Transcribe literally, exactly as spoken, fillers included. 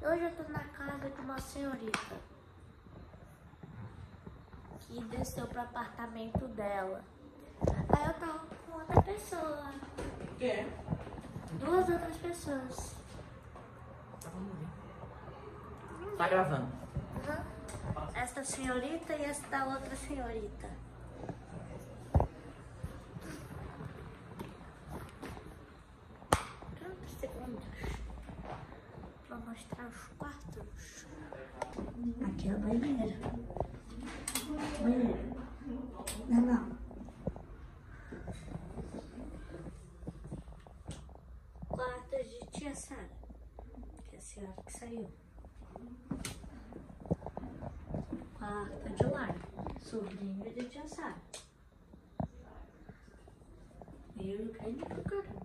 Hoje eu tô na casa de uma senhorita que desceu pro apartamento dela. Aí eu tava com outra pessoa. Quem? Duas outras pessoas. Tá gravando. Uhum. Essa senhorita e essa outra senhorita. trinta segundos pra mostrar os quartos. Aqui é o banheiro. Banheiro. Não, não. Quarto de tia Sara, que é a senhora que saiu. Quarto de lar, sobrinho de tia Sara. Eu e o Caio do caramba.